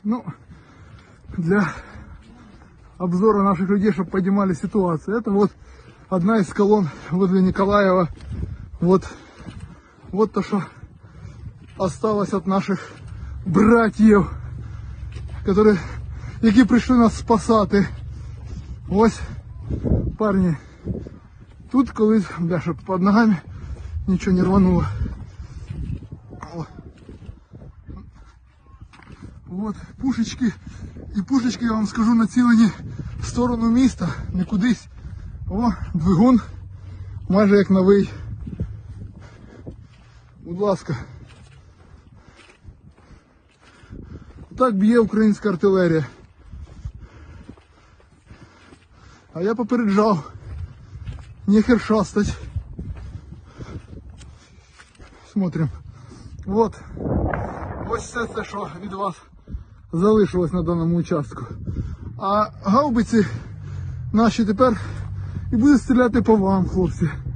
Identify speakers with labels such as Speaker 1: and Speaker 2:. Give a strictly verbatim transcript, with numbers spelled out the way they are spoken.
Speaker 1: Ну, для обзора наших людей, чтобы понимали ситуацию. Это вот одна из колонн возле Николаева. Вот, вот то, что осталось от наших братьев, которые, які прийшли нас спасати. Ось, парні, тут колись, бля, щоб під ногами нічого не рвануло. О. Вот пушечки. І пушечки, я вам скажу, націлені в сторону міста, не кудись. О, двигун, майже як новий. Будь ласка. Так б'є українська артилерія. А я попереджав. Нехер шастать. Смотрим. Вот. Ось все це, що від вас залишилось на даному участку. А гаубиці наші тепер і будуть стріляти по вам, хлопці.